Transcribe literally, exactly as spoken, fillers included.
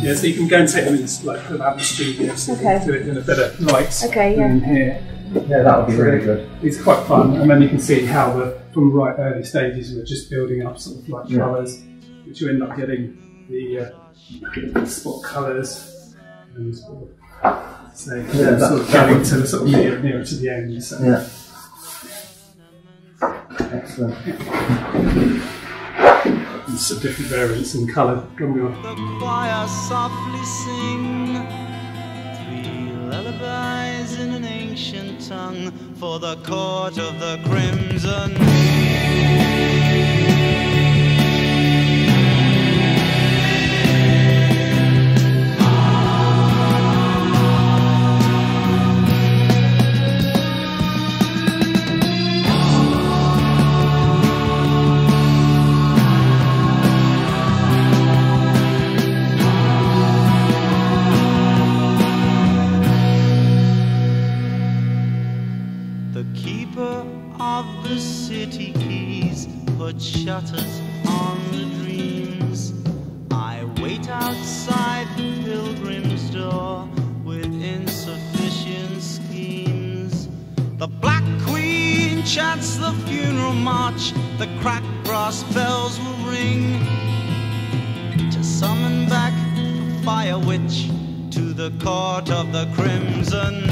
Yeah, so you can go and take them in like the lab studio, so Okay. you can do it in a better light Okay, yeah. than here. Yeah, that would be really good. It's quite fun, and then you can see how the from right early stages we're just building up sort of like Yeah. colours, which you end up getting the uh, spot colours, and sort of, so Yeah, sort of that- getting to the sort of nearer, nearer to the end. So. Yeah. Excellent. It's a different variants in colour going on. The choir softly sing three lullabies in an ancient tongue for the court of the crimson. The keeper of the city keys put shutters on the dreams. I wait outside the pilgrim's door with insufficient schemes. The Black Queen chants the funeral march, the cracked brass bells will ring to summon back the fire witch to the court of the crimson.